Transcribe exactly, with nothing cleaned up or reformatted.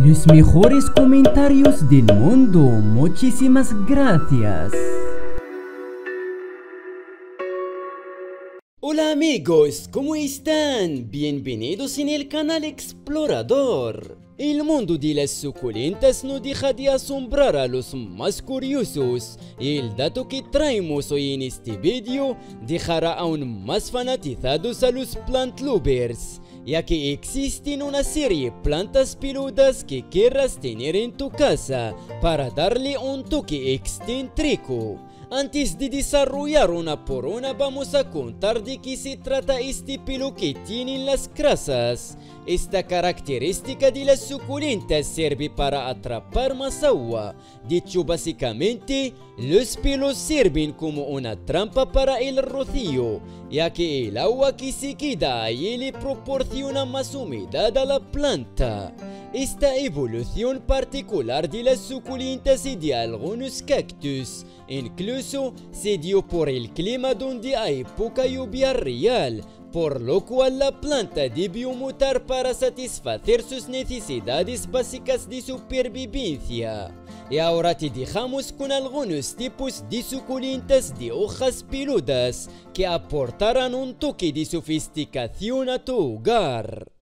Los mejores comentarios del mundo. Muchísimas gracias. Hola amigos, ¿cómo están? Bienvenidos en el canal Explorador. El mundo de las suculentas no deja de asombrar a los más curiosos. El dato que traemos hoy en este vídeo dejará aún más fanatizados a los plant lovers, ya que existen una serie de plantas peludas que querrás tener en tu casa para darle un toque excéntrico. Antes de desarrollar una por una, vamos a contar de qué se trata este pelo que tienen las grasas. Esta característica de las suculentas sirve para atrapar más agua. Dicho básicamente, los pelos sirven como una trampa para el rocío, ya que el agua que se queda ahí le proporciona más humedad a la planta. Esta evolución particular de las suculentas y de algunos cactus incluso se dio por el clima donde hay poca lluvia real, por lo cual la planta debió mutar para satisfacer sus necesidades básicas de supervivencia. Y ahora te dejamos con algunos tipos de suculentas de hojas peludas que aportarán un toque de sofisticación a tu hogar.